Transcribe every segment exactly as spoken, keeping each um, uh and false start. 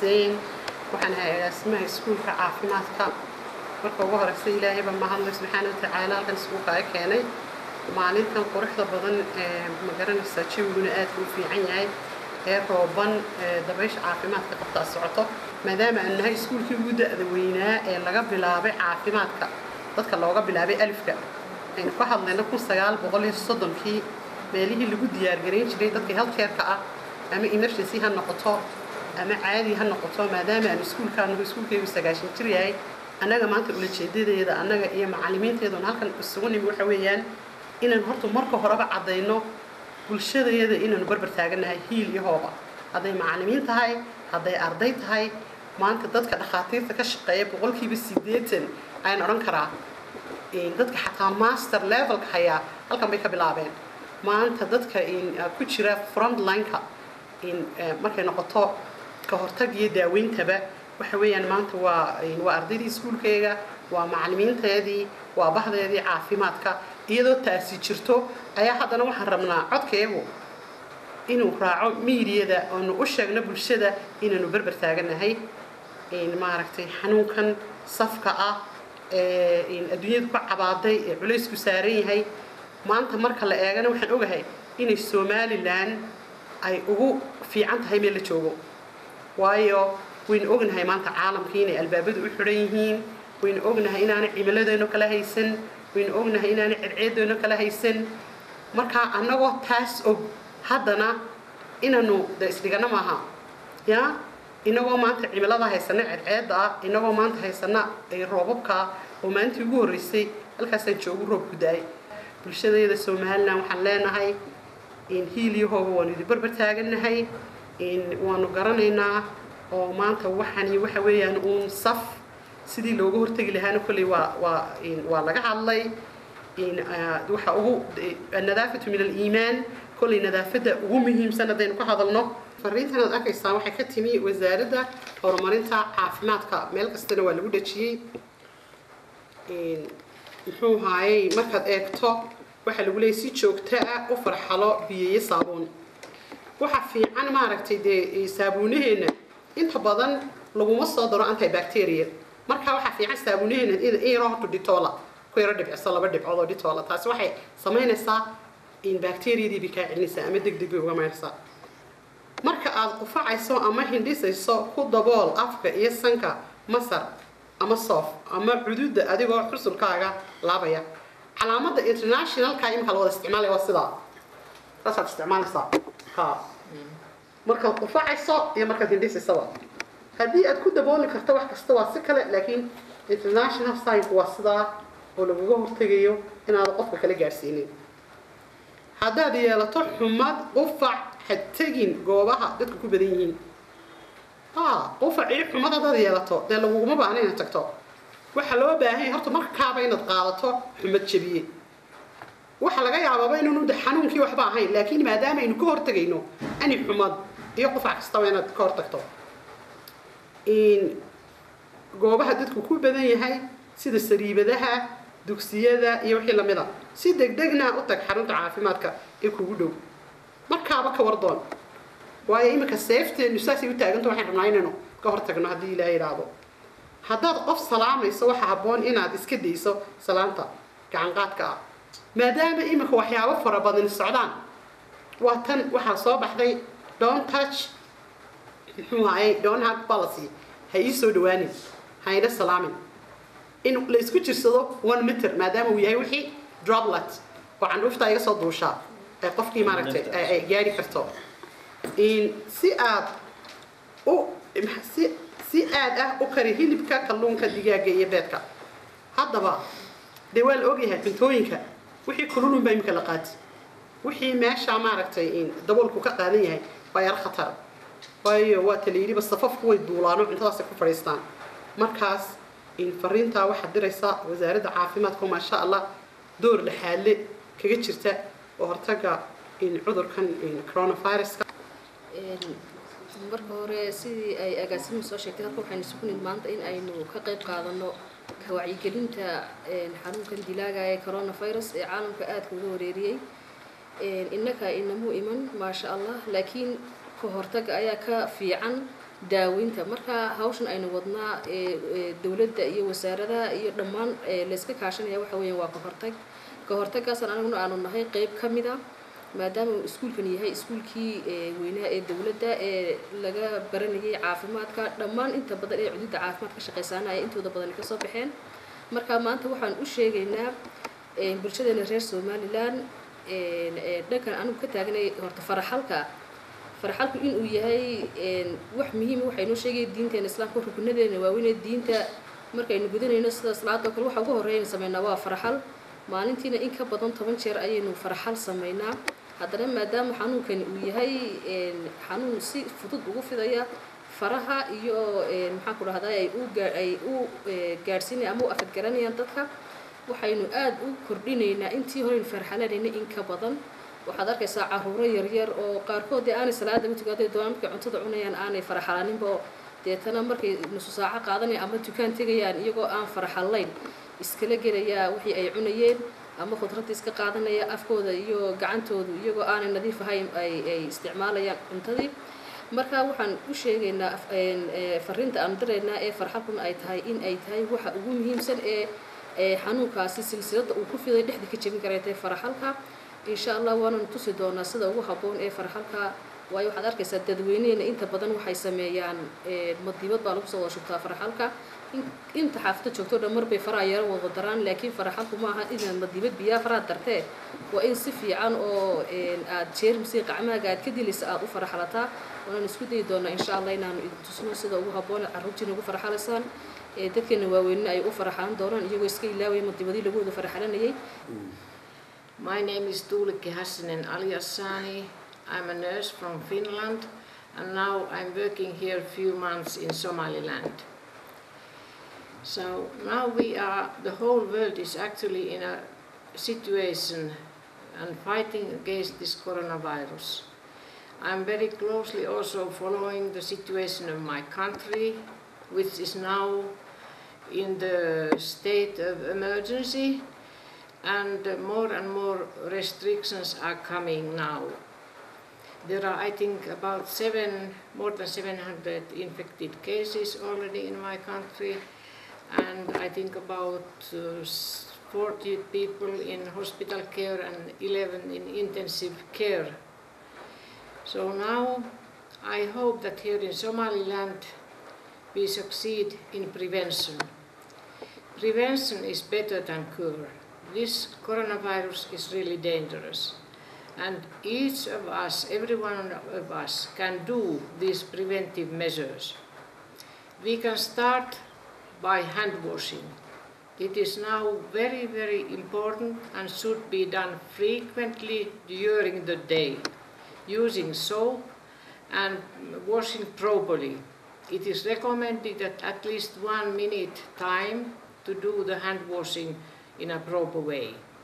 حسين وحنا اسمها سكول كعافيماتك marka ugu horeysa Ilaahay ba mahadnaq subhanahu wa ta'ala kan iskuulka ay keenay maalintan quruxda badan ee magaranaysa jiwguna aad u fiican yahay ee rooban dabaysha caafimaadka qabta socoto maadaama annahay iskuulkii ugu da'da weynaa ee laga bilaabay caafimaadka dadka looga bilaabay alifka aynu ka hadlayna kun sagaal boqol iyo soddon kii meelihii lagu diyaar gareyn jiray dadka healthcare-ka ah ama emergency ha noqoto ama caadi ha noqoto maadaama aan iskuulkaanu iskuulkeedu sagaashan jir yahay annaga maanta ula jeedadeeda annaga iyo macallimiinteeduna halkan isugu nimi waxa weeyaan inaan horta marka horeba cadayno bulshadeeda inaanu barbar taaganahay hiil iyo hooba hadday macallimiin tahay hadday arday tahay maanta dadka dhakhaatiirta ka shaqeeya boqolkiiba siddeetan ayaan odhan karaa dadka xataa master levelka hayaa halkan bay ka bilaabeen maanta dadka ku jira front line-ka markay noqoto ka hortag iyo daaweyntaba waxa weeyaan maanta waa waa ardaydii iskuulkeega waa macallimiinteedii waa bahdeedii caafimaadka iyadoo taasi jirto ayaa haddana waxaan rabnaa codkeegu inuu raaco miidiyada oonu u sheegno bulshada inaanu barbar taaganahay maaragtay xanuunkan safka ah ee adduunyadu ku cabaaday ee culaysku saaran yahay maanta marka la eegana waxaan ogahay inay Somaliland ay ugu fiican tahay meel la joogo waayo وين أغنها مانتا عالم كيني البابد وحرينهين وين أغنها إننا عملادنا كلا هيسن وين أغنها إننا عدنا كلا هيسن مركا أنا وتاس أب حدنا إننا ده استجنا معها يا إننا مانتا عملادها هيسنا عدة إننا مانتا هيسنا الربوبك ومانتا يقول رسي الكاسين شو رب بداي بالشدة إذا سومهلنا وحلنا هاي إن هيلي هو وندي بربتاجنا هاي إن ونقرننا oo maanta waxani waxa weeyaan uun saf sidii looga hortagi lahaana kulli waa waa in waa laga hadlay in waxa ugu nadaafatu min al-iimaan kulli nadaafada ugu muhiimsan hadaynu ka hadalno fariintan aad arkaysaa waxay ka timi wasaaradda horumarinta caafimaadka meel kastana waa lagu dhajiyay in muxuu haayay markaad eegto waxa lagu leeyahay si joogto ah u farxalo biyo saabuun waxa fiican ma aragtay de saabuunaheena inta badan laguma soo daro antibacteria marka waxa fiican saabuunaheena in ay rooto ditola ku yara dhibciso laba dhibcood oo ditola taas waxay sameynaysaa in bacteria-dii bi ka celinaysa ama degdeg uga maarsa marka aad qufacayso ama hindisayso ku dabool afka iyo sanka masar ama soof ama xuduudda adigoo xusulkaaga laabaya calaamada international ka imka loo isticmaalayo waa sida taasoo isticmaalaysa ha marka qufacayso iyo marka hindisayso hadii aad ku dabooli karto wax kasta waa si kale laakiin international sign waa sida oo lagu hortagayo inaad qofka kale gaarsiinin haddaad yeelato xumad qufac hadtagin goobaha dadku ku badan yihiin ha qufac iyo xumad haddaad yeelato dee laguguma baahna inaad tagto waxa loo baahan yahay horta markaaba inaad qaadato xumad jabiye waxa laga yaabaa inuu xanuunkii waxba ahayn laakiin maadaama aynu ka hortagayno ani xumad iyo qufac kasta inaad ka hortagto in goobaha dadku ku badan yahay sida sariibadaha dugsiyada iyo wixii la mid ah si degdegna u tag xarunta caafimaadka ee kugu dhow markaaba ka wardoon waayo imika safety nusaasi u taaganto waxaan rabnaa inaynu ka hortagno haddii ilaahay yiraahdo haddaad qof salaamayso waxa habboon inaad iska dayso salaanta gacan qaadka ah maadaama imika waxyaabo fara badan socdaan waa tan waxaa soo baxday don't touch muxuu ahaayey don't hug policy ha ii soo dhawaanin ha ina salaamin in la isku jirsado one meter maadaama uu yahay wixii droplet oo candhuufta iga soo duushaa ee qofkii maaragtay ay gaari karto in si aad u si si aad ah u kari hilibka kalluunka digaaga iyo beedka haddaba dee waa la ogyahay cuntooyinka wixii kululun baa imika la qaati wixii meesha maaragtay in daboolku ka qaadan yahay waa yar khatar waayo waa taliiriba safafku way duulaano cuntadaas ku fadhiistaan markaas in fariinta waxa diraysa wasaaradda caafimaadka ma sha Allah door la xalle kaga jirta oo hortaga in cudurkan in coronavirus in marka hore sidii ay agaasimu soo sheegtay halka waxaan isku nin maanta in aynu ka qayb qaadano ka wacyigelinta xanuunkan dilaaga ee coronavirus ee caalamka aad uga wareeriyay in innaka inamu iman ma sha Allah laakiin ka hortaga ayaa ka fiican daaweynta marka hawshan aynu wadnaa ee dawladda iyo wasaaradaha iyo dhammaan la iska kaashanaya waxa weeyaan waa ka hortag ka hortagaas anaguna aanu nahay qayb ka mid ah maadaama iskuulkan yahay iskuulkii weynaha ee dawladda ee laga baranayay caafimaadka dhammaan inta badan ee cudurda caafimaadka shaqaysanaya intooda badan ka soo baxeen marka maanta waxaan u sheegaynaa bulshadeena reer Somaliland ee dhankan aanu ka taagnay horta faraxalka faraxalku in uu yahay wax muhiim ah waxaynu sheegay diinteena islaamka rukunadeena waaweyn diinta markaynu gudanayno sida salaada kale waxa ugu horeeyay sameynaa waa faraxal maalintiina in ka badan toban jeer ayaynu faraxal sameynaa haddana maadaama xanuunkan uu yahay xanuun si fudud ugu fidaya faraha iyo maxaa ku dhahdaa ay u ay u gaarsiinayaan ama u afad garanayaan dadka waxaynu aad u kordhinaynaa intii hore farxalanayna in ka badan waxaad arkaysaa caruuro yar yar oo qaarkood aanay salaada u tukaday doonaan markay cuntada cunayaan aanay faraxalaninba deetana markay nusu saaco qaadanayaan ama dukaan tegayaan iyagoo aan faraxalayn iskala gelaya wixii ay cunayeen ama khudradda iska qaadanaya afkooda iyo gacantooda iyagoo aanay nadiif ahayn ay ay isticmaalayaan cuntadii marka waxaan u sheegaynaa fariinta aan dareynaa ee farxadkuna ay tahay in ay tahay waxa ugu muhiimsan ee ee xanuunkaasi silsiladda uu ku fiday dhexda ka jabin kareetay faraxalka insha Allah waana tusi doonaa sida ugu haboon ee faraxalka waayo waxaad arkaysaa dadweyneena inta badan waxay sameeyaan ee madibad baa lagu soo shubtaa faraxalka inta xaafada joogto dhamar bay faraha yar wada daraan laakiin faraxalku ma aha in madibad biyaa faraha dartee waa in si fiican oo aad jeermisi qacmaaga aad ka dilaysa aad u faraxalataa waana isku day doonaa insha Allah inaanu idin tusno sida ugu haboon carruurtiina ugu faraxalaysan ee dadkeena waaweyn ay u faraxaan doonaan iyagoo iska ilaaway madibadii lagu wada faraxalanayay. My name is Tuulikki Hassinen Aliassani. I'm a nurse from Finland and now I'm working here a few months in Somaliland. So now we are, the whole world is actually in a situation and fighting against this coronavirus. I'm very closely also following the situation of my country, which is now in the state of emergency. And more and more restrictions are coming now. There are, I think, about seven, more than seven hundred infected cases already in my country, and I think about uh, forty people in hospital care and eleven in intensive care. So now I hope that here in Somaliland we succeed in prevention. Prevention is better than cure. This coronavirus is really dangerous, and each of us, every one of us, can do these preventive measures. We can start by hand washing. It is now very, very important and should be done frequently during the day, using soap and washing properly. It is recommended that at least one minute time to do the hand washing in a proper way.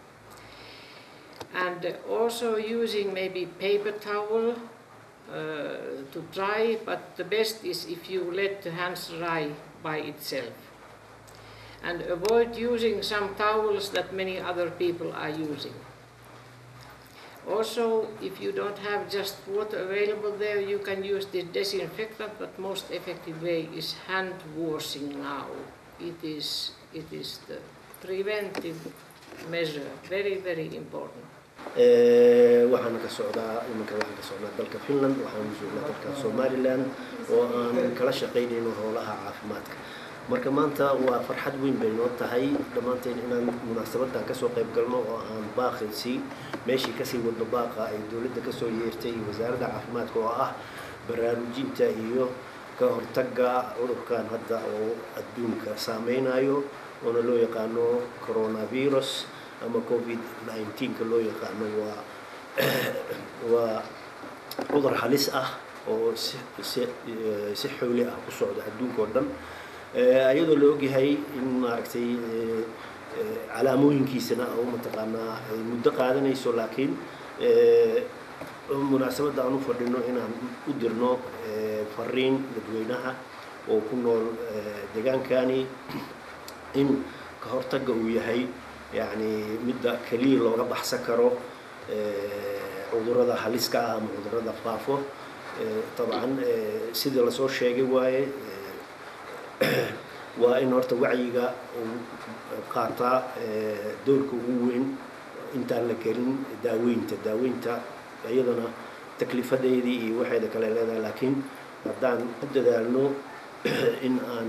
And also using maybe paper towel uh, to dry, but the best is if you let the hands dry by itself. And avoid using some towels that many other people are using. Also, if you don't have just water available there, you can use this disinfectant, but most effective way is hand washing now. It is, it is the preventive measure, very, very important. waxaan ka socdaa imanka waxaan ka socdaa dalka Finland waxaan joognaa dalka Somaliland oo aan kala shaqeynayno howlaha caafimaadka marka maanta waa farxad weyn bay noo tahay dhamaanteen inaan munaasabada ka soo qayb galno oo aan baaqaysi meeshii ka sii wada baaqa ay dawladda ka soo yeertay wasaaradda caafimaadka oo ah baraarujinta iyo ka hortagga cudurkan hadda oo adduunka saameynayo oo loo yaqaano coronavirus ama covid nineteen ka loo yaqaano waa waa cudur halis ah oo si si xawli ah ku socda adduunka oo dhan ayadoo la ogyahay in maaragtay calaamooyinkiisana oo mataqaanaa ay muddo qaadanayso laakiin munaasabada aanu fadhino inaan u dirno fariin dadweynaha oo ku nool deegaankani in ka hortagga uu yahay يعني مدة كليل لو ربح سكره عذرة هالسكا عذرة فافو طبعا sidii la soo sheegay waaye waa in horta wacyiga uu qaataa doorka ugu weyn intaan la gelin daaweynta daaweynta iyadana taklifadeedii iyo waxeeda kale leedahay laakiin haddaan ku dadaalno in aan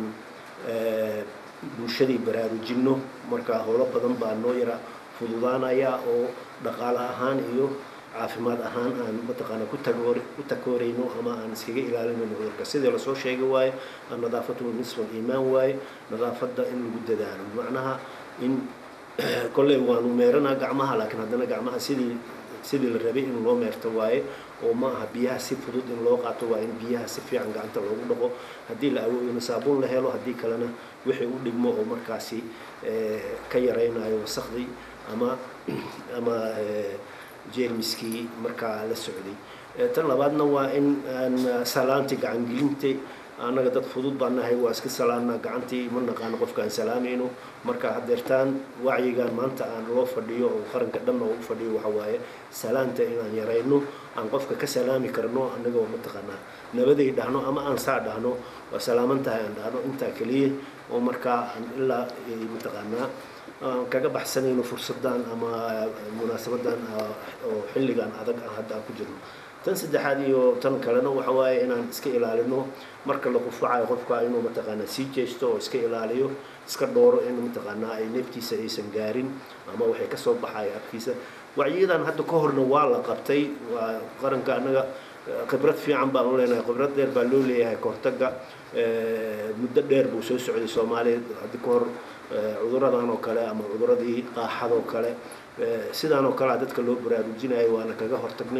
bulshadii baraarujinno markaa howlo badan baa noo yara fududaanaya oo dhaqaale ahaan iyo caafimaad ahaan aan mataqaana ku tagoor ku takoorayno ama aan iskaga ilaalinayno cudurka sidii la soo sheegay waaye nadaafatu nisfu iimaan waaye nadaafada in lagu dadaalo macnaha in kolley waanu meeranaa gacmaha laakiin haddana gacmaha sidii sidii la rabay in loo meerto waaye oo ma aha biyaha si fudud in loo qaato waa in biyaha si fiican gacanta loogu dhaqo haddii la awoodo saabuun la helo haddii kalena wixii u dhigmo oo markaasi ka yaraynayo wasakhdii ama ama jeermiskii markaa la socday tan labaadna waa in aan salaanti gacan gelintay anaga dad fudud baan nahay waa iska salaanaa gacantii ma naqaan qofka aan salaamayno marka hadeertaan wacyigan maanta aan loo fadhiyo oo qaranka dhan oo u fadhiyo waxa waaye salaanta inaan yarayno aan qofka ka salaami karno anaga oo mataqaanaa nabaday dhahno ama aan saa dhahno waa salaaman tahay aan dhahno intaa kaliya oo markaa aan ilaa mataqaanaa kaga baxsanayno fursadan ama munaasabadan oo xilligan adag ah hadda ku jirno tan saddexaad iyo tan kalena waxa waaye inaan iska ilaalino marka la qufacayo qofka inuu mataqaanaa sii jeesto oo iska ilaaliyo iska dhooro in mataqaanaa ay neeftiisa aysan gaarin ama waxay ka soo baxay afkiisa wacyidan hadda ka horna waa la qabtay waa qaranka anaga khibrad fiican baan u leenahay khibrad dheer baa loo leeyahay kahortaga muddo dheer buu soo socday Soomaaliya hadda ka hor cuduradan oo kale ama cuduradii qaaxada oo kale sidaan oo kale dadka loo baraarujinayo waana kaga hortagnay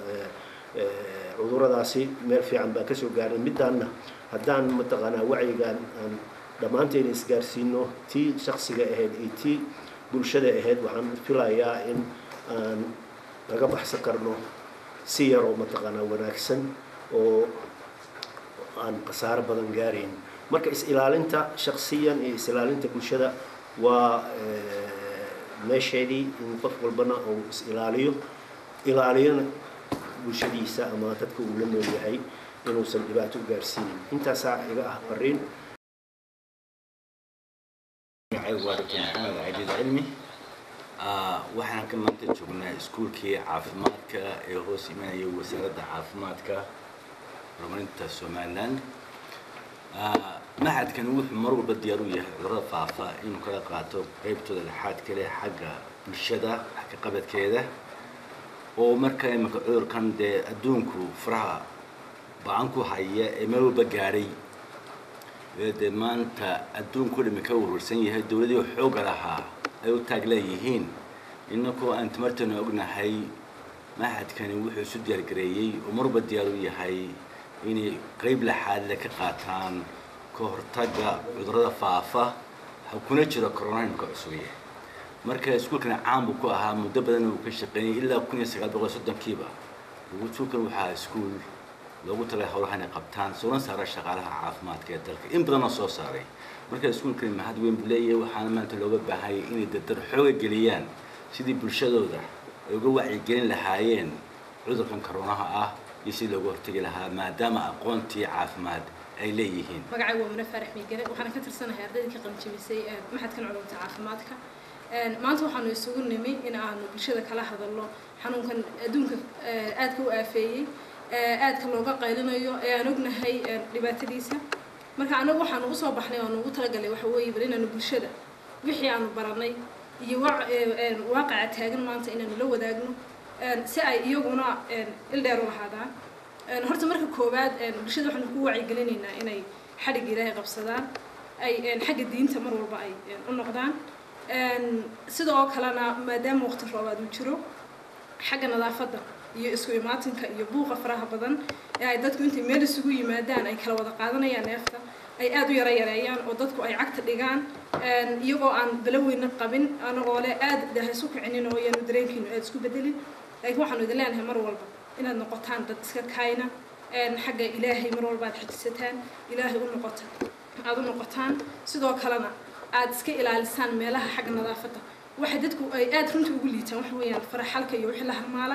cuduradaasi meel fiican baa ka soo gaaray midaana haddaan mataqaanaa wacyigan aan dhammaanteen isgaarsiino tii shakhsiga ahayd iyo tii bulshada ahayd waxaan filayaa in aan laga baxsan karno si yar oo mataqaanaa wanaagsan oo aan khasaaro badan gaarayn marka is ilaalinta shakhsiyan iyo is ilaalinta bulshada waa meesheedii in qof walbana uu is ilaaliyo ilaaliyana bulshadiisa ama dadka uu la nool yahay inuusan dhibaato u gaarsiinin intaasaa iga ah fariin محمد عديد علمي waxaan ka maanta joognaa iskuulkii caafimaadka ee hoos imanaya wasaaradda caafimaadka horumarinta Somaliland maxadkan wuxuu mar walba diyaar u yahay cudurrada faafa inuu kala qaato qaybtooda laxaad kale xagga bulshada xagga qabadkeeda oo marka imika cudurkan dee adduunku faraha baan ku haya ee meel walba gaaray dee maanta adduunku dhimika warwarsan yahay dowladii xoogga lahaa ay u taag leeyihiin innakoo aan tamartana ognahay maxadkani wuxuu isu diyaargareeyey oo mar walba diyaar u yahay inay qayb laxaad ka qaataan ka hortagga cudurrada faafa kuna jiro coronavirus cusub marka iskuulkan caan buu ku ahaa muddo badan uu ka shaqeeyay ilaa kun iyo sagaal boqol iyo soddon kiiba iskuulkan waxaa iskuul loogu talay howlahan ay qabtaan soo saara shaqaalaha caafimaadka ee dalka in badan oo soo saaray marka iskuulkan mahad weyn buu leeyahay waxaana maanta looga baahan yahay inay dadar xoog geliyaan sidii bulshadooda ay uga wacyigelin lahaayeen cudurkan coronaha ah iyo sidii looga hortagi lahaa maadaama aqoontii caafimaad ay leeyihiin magacay waa Muna Faarax Miigale waxaan ka tirsanahay ardayda ka qalinjabisay maxadkan culuumta caafimaadka maanta waxaanu isugu nimay in aanu bulshada kala hadalno xanuunkan adduunka aadka u aafeeyay aadka looga qaylinayo ee aan ognahay dhibaatadiisa marka anagu waxaanu u soo baxnay oo ugu talagalay waxa weeye bal inaanu bulshada wixii aanu baranay iyo waaqaca taagan maanta inaanu la wadaagno si ay iyaguna il dheer u lahaadaan horta marka koowaad bulshada waxaanu ku wacyigelinaynaa inay xadhig Ilaahay qabsadaan ay xagga diinta mar walba ay u noqdaan sidoo kalena maadaama waqti roobaad uu jiro xagga nadaafadda iyo isku imaatinka iyo buuqa faraha badan ee ay dadku intay meel isugu yimaadaan ay kala wada qaadanayaan neefta ay aad u yara yareeyaan oo dadku ay cagta dhigaan iyagoo aan balaweyna qabin anagoo leh aad dahay isu kicinin oo yaanu dareenkiinu aad isku bedelin laakiin waxaanu idin leenahay mar walba inaad noqotaan dad iska kaayna xagga Ilaahay mar walba aad xajisataan Ilaahay u noqotaan aad u noqotaan sidoo kalena aad iska ilaalisaan meelaha xagga nadaafadda waxa dadku ay aad runtii ugu liitaan waxa weeyaan faraxalka iyo wixii la halmaala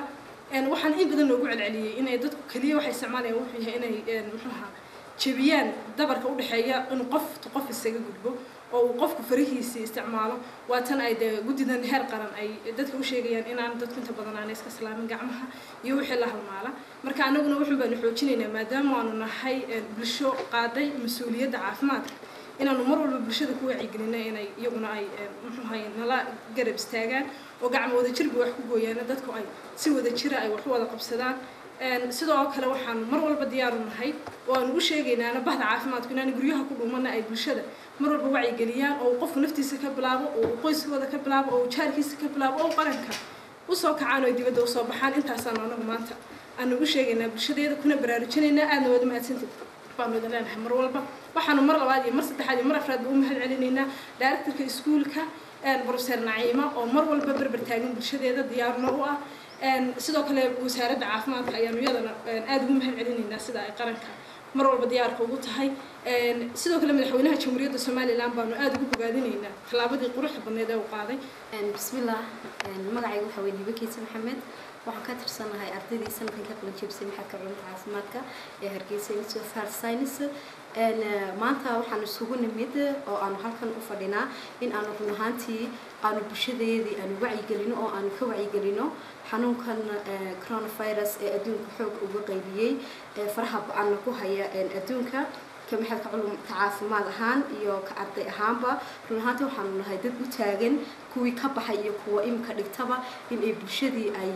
een waxaan in badan loogu celceliyay in ay dadku kaliya waxay isticmaalayaan wuxuu yahay inay een muxuu ahaa jebiyaan dabarka u dhaxeeya in qof qof isaga gudbo oo uu qofku farihiisa isticmaalo waa tan ay gudidan heer qaran ay dadka u sheegayaan in aan dadku inta badan aan iska salaamin gacmaha iyo wixii la halmaala marka anaguna wuxuu baan xoojinaynaa maadaama aanu nahay bulsho qaaday mas'uuliyadda caafimaadka inaanu mar walba bulshada ku wacyigelinay inay iyaguna ay muxuu ahay nala garab istaagaan oo gacmo wada jirba wax ku gooyaan dadku ay si wada jira ay wax wada qabsadaan een sidoo kale waxaan mar walba diyaar u nahay oo aan u sheegaynaa bahda caafimaadku inaan guryaha ku dhumana ay bulshada mar walba wacyigeliyaan oo qofku naftiisa ka bilaabo oo qoyskooda ka bilaabo oo jaarkiisa ka bilaabo oo qaranka u soo kacaan oo dibadda u soo baxaan intaasaan anagu maanta aan ugu sheegaynaa bulshadeeda kuna baraarujinaynaa aadna wada mahadsantahay baan wada leenahay mar walba waxaanu mar labaad iyo mar saddexaad iyo mar afraad u mahad celinaynaa directorka iskuulka een professor Naima oo mar walba barbar taagan bulshadeeda diyaarna u ah een sidoo kale wasaaradda caafimaadka ayaanu iyadana aad ugu mahad celinaynaa sida ay qaranka mar walba diyaarka ugu tahay een sidoo kale madaxweynaha jamhuuriyadda Soomaaliland baanu aad ugu bogaadinaynaa talaabadii quruxda badneed ee uu qaaday een bismillah een magacaygu waxa weeye Bakiisa Maxamed waxaan ka tirsanahay ardaydii sanadkan ka qalin jebisay maxadka culuumta caafimaadka ee Hargeysa Institute of Science een maanta waxaan isugu nimid oo aan halkan u fadhinaa in aan run ahaantii aan bulshadeedii aan wacyigelino oo aan ka wacyigelino xanuunkan coronavirus ee adduunka xoog uga qaybiyay ee faraha ba'an ku haya adduunka كمحك علوم تعافمات هان يو كأرضي هانبا رهانته وحنا هاي دد وتاجن كوي كبح يكوا إم كدكتبا إن إبشدي أي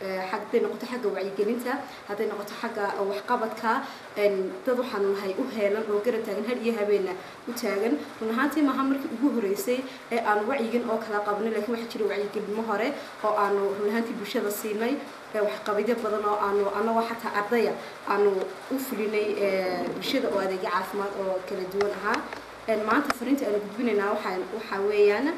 حق نقطة حاجة وعيجنتها هذا نقطة حاجة أو حقبتك إن تضحى هاي أهلا وقرر تاجن هل يهبنا وتاجن رهانته ما هم هو رئيسي أن وعيجن أو كلا قبلنا لكن ما حكي وعيجن مهارة أو أنه رهانته بشدة الصيني وحقبيدة بدنا أنه أنا واحد أرضية أنه أفلني بشدة وهذا عاصمات أو كلا دونها إن ما أنت فرنت أنا بدبنا وحن وحويانا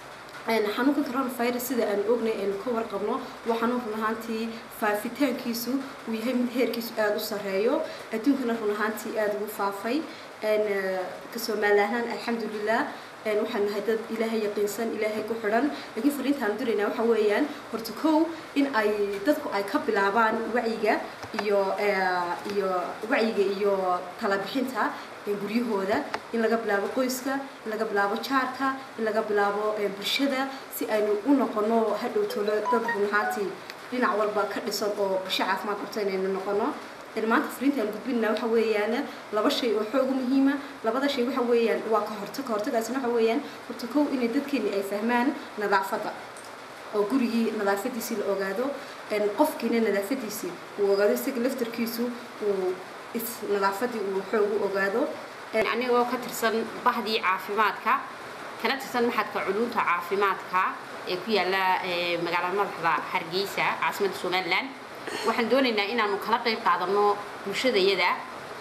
إن حنوك كورونا فيروس إذا أن أغني إن كور قبله وحنوك نهانتي ففتان كيسو ويهم هير كيسو أدو سريو أدون كنا نهانتي أدو فافي إن كسو مالهن الحمد لله إن وحنا هذا إلهي يقينسان إلهي كحران لكن فرنت هندرنا وحويان برتكو إن أي تذكر أي قبل عبان وعيجة يو يو وعيجة يو طلبحنتها guryo hooda in laga bilaabo qoyska in laga bilaabo jaarka in laga bilaabo bulshada si aynu u noqono hadhow tolo dad runhaati dhinac walba ka dhisan oo bulsho caafimaad qabta inaynu noqono maanta frinta aan gudbinna waxa weeyaan laba shay oo xoog muhiim ah labada shay waxa weeyaan waa ka hortag ka hortagaasina waxa weeyaan horta kow in dadkeena ay fahmaan nadaafada oo gurigii nadaafadiisa la ogaado in qofkiina nadaafadiisa uu ogaado si laftarkiisu uu nadaafadii uu xoog u ogaado anigoo ka tirsan bahdii caafimaadka kana tirsan maxadka culuumta caafimaadka ee ku yaala magaalada madaxda Hargeysa caasimadda Soomaaliland waxaan doonaynaa inaanu kala qayb qaadano bulshadayada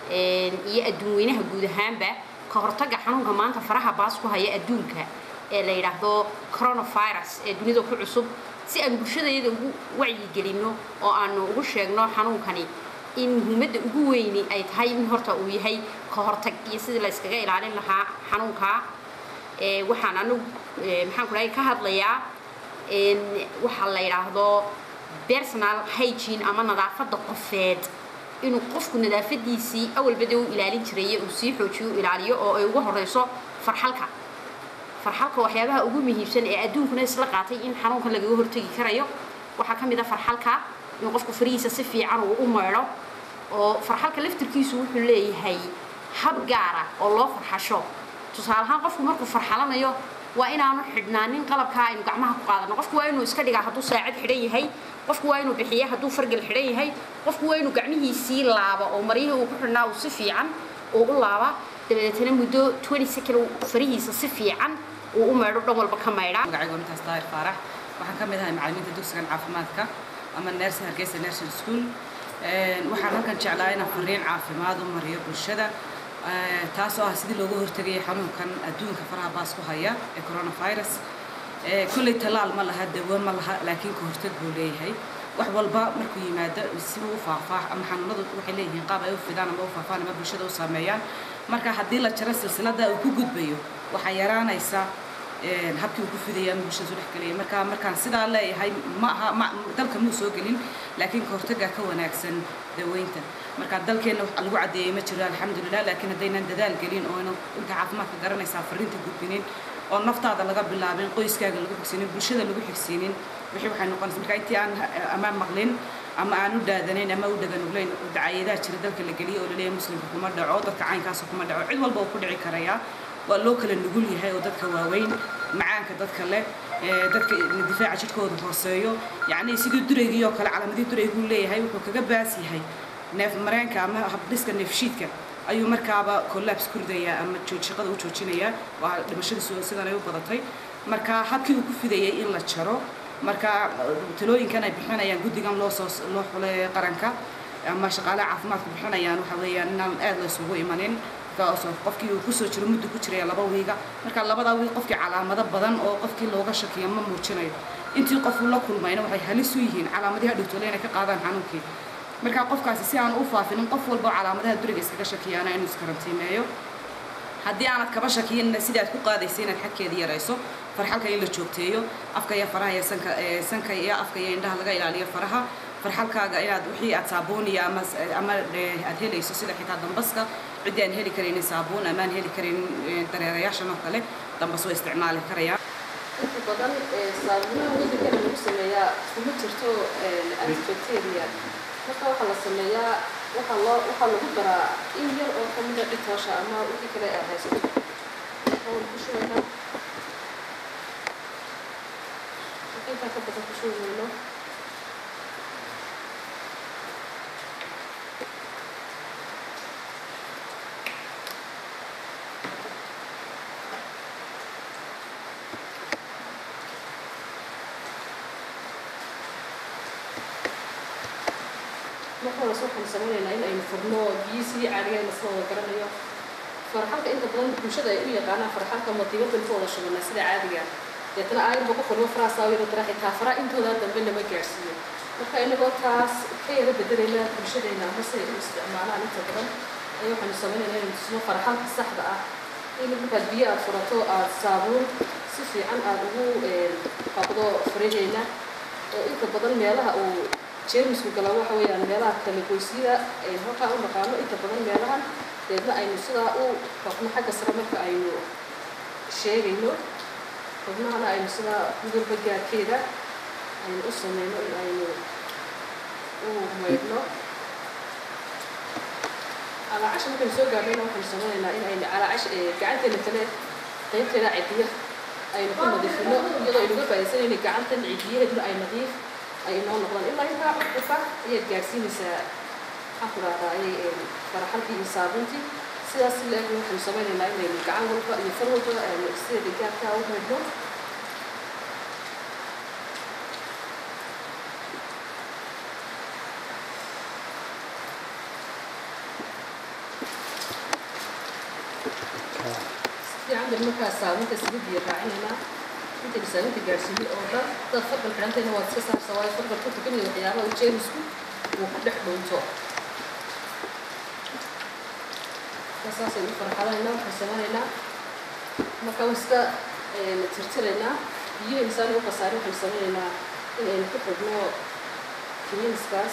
iyo adduunweynaha guud ahaanba ka hortagga xanuunka maanta faraha baas ku haya adduunka ee la yiraahdo coronavirus ee dunida ku cusub si aan bulshadayada ugu wacyigelino oo aanu ugu sheegno xanuunkani in muhiimadda ugu weyn ay tahay in horta uu yahay ka hortag iyo sidii la iskaga ilaalin lahaa xanuunka ee waxaan anu maxaan ku leeyahay ka hadlayaa in waxa la yiraahdo personal hygiene ama nadaafadda qofeed inuu qofku nadaafadiisii awalba uu ilaalin jiray uu sii xoojiyo ilaaliyo oo ay ugu horeyso farxalka farxalka waxyaabaha ugu muhiimsan ee adduunkuna isla qaatay in xanuunka laga hortagi karayo waxa kamid ah farxalka in qofku fariisa si fiican uu u meero oo farxalka laftirkiisu wuxuu leeyahay hab gaar ah oo loo farxasho tusaale ahaan qofku markuu farxalanayo waa inaanu xidhnaanin qalabka aynu gacmaha ku qaadano qofku waa inuu iska dhigaa hadduu saacad xidhan yahay qofku waa inuu bixiyo hadduu fargal xidhan yahay qofku waa inuu gacmihiisii laabo oo maryaha uu ku xidhnaa uu si fiican uu u laaba dabadeetana muddo twenty seconds farihiisa si fiican uu u meedho dhan walba ka meedha magacaygu intaas tahay faarax waxaan ka mid ahay macallimiinta dugsiga caafimaadka ama nurse Hargeysa Nursing School waxaan halkan jeclahay inaan fariin caafimaad u mariyo bulshada taasoo ah sidii looga hortagay xanuunkan adduunka faraha baas ku haya ee coronavirus kulli talaal ma laha dawo ma laha laakiin ka hortag buu leeyahay wax walba markuu yimaado si uu faafaax ama xanuunadu waxay leeyihiin qaab ay u fidaan ama u faafaan ama bulshada u saameeyaan marka haddii la jaro silsilada uu ku gudbayo waxa yaraanaysa habkii uu ku fidaya ama bulshada soo dhex gelaya marka markaan sidaa leeyahay ma aha dalka muu soo gelin laakiin ka hortaga ka wanaagsan daweynta marka dalkeena waxa lagu cadeeyay ma jiro alxamdulillah laakiin haddaynan dadaal gelin oo inta caafimaadka garanaysaa fariinta gudbinin oo naftaada laga bilaabin qoyskaaga lagu xigsiinin bulshada lagu xigsiinin wixii waxay noqonaysaa marka intii aan ama maqlin ama aan u daadanayn ama u dhaganuglayn dacaayadaha jira dalka la geliyo oo la leeyahay muslimka kuma dhaco dadka caynkaas kuma dhaco cid walba uu ku dhici karaya waa loo kala nugul yahay oo dadka waaweyn macaanka dadka leh dadka difaaca jidhkooda hooseeyo yacni sidii dureygii oo kale calaamadii dureygu leeyahay wuxuu kaga baas yahay neef mareenka ama habdhiska neefshiidka ayuu markaaba collapse ku ridayaa ama shaqada u joojinayaa waa dhimashadiisu sidan ay u badatay marka habkii uu ku fidayay in la jaro marka talooyinkan ay bixinayaan guddigan loo soo loo xulay qaranka ama shaqaalaha caafimaadku bixinayaan waxa weeyaan inaan aad la isugu imanin kaasoo qofkii uu ku soo jiro muddo ku jiray laba wiiga marka labada wiig qofkii calaamado badan oo qofkii looga shakiyo ma muujinayo intii qof uu la kulmayna waxay halis u yihiin calaamadaha dhigtoola inay ka qaadaan xanuunkii marka qofkaasi si aan u faafinin qof walba calaamadaha duriga iskaga shakiyaana inuu iskarantiimeeyo haddii aanad kaba shakiyin sidii aad ku qaadaysa inaad xagkeeda yarayso farxalka in la joogteeyo afka iyo faraha iyo sanka sanka iyo afka iyo indhaha laga ilaaliyo faraha farxalkaaga inaad wixii aad saabuuniya ama ama aad helayso sida xitaa dambaska cidii aan heli karaynin saabuun ama aan heli karaynin dareerayaashan oo kale dambas way isticmaali karayaan inta badan saabuunaha waddanka lagu sameeyaa kuma jirto antibacteria marka waxaa la sameeyaa waxaa loo waxaa lagu daraa in yar oo ka mida dhitoosha ama wixii kale aad haysato waxaan ku shubaynaa intaa ka badan ku shubayno markaas waxaan samaynaynaa in aynu furno biyo sidii caadiga la soo wada garanayo farxalka inta badan bulshada ay u yaqaanaan farxalka motiivada ku wada shubanaa sida caadiga deetana aayadba ku furmo faraasa wada dara xitaa fara intooda dambe lama gaarsiiyo marka inagoo taas ka yara bedelayna bulshadeena ama si ay u isticmaalaan inta badan ayaa waxaanu samaynaynaa inaynu tusno farxalka saxda ah in markaad biyo aad furato aad saabuun si fiican aad ugu qabdo faraheena oo inta badan meelaha uu jeermisku gala waxa weeyaan meelaha kala goysida ay halkaa u naqaano inta badan meelahan deedna aynu sidaa u qabno xagga sare marka aynu sheegayno xubnahana aynu sidaa gudurba gaarkeeda aynu u sameyno in aynu u maydhno calaacash markaynu soo gaarnayna waxaynu sameynaynaa in aynu calaacash gacanteena kale qaybteeda cidiya aynu ku nadiifino iyadoo aynuga faa'iidaysanayna gacantan cidiyaheeduna ay nadiif ay inoo noqdaan ilaa intaa qofka ayaad gaarsiinaysaa maxaan ku dhahdaa ayay faraxalkii iyo saabuntii sidaas si la-eg waxaynu samaynaynaa inaynu gacan walba iyo far walba aynu sida dhigaadkaa u maydhno si fiican dad markaa saabunta sida biyo raacinaynaa inta bisaalinta gaarsiiyo oo dhan dad fadal xidhantayna waad iska saarsa waayo fadal ku tukanaya waxyaabaha uu jeermisku uu ku dhex dhunto saasaynu farxadayna waxaan sameynaynaa marka waan iska tirtiraynaa biyo insaan u qasaari waxaynu sameynaynaa in aynu ku xidhno kiniiniskaas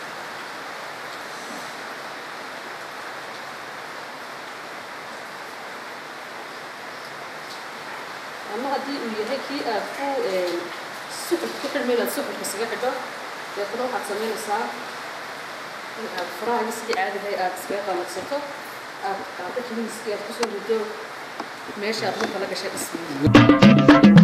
ama haddii uu yahay kii aad ku suxul ku xidhma inaad suxulka isaga xidho deetana waxaad samaynaysaa in aad furahaga sidii caadihay aad iskaga qamadsato aad qaado kiniiniskii aad kusoo rido meesha aad marka la gashay dhismi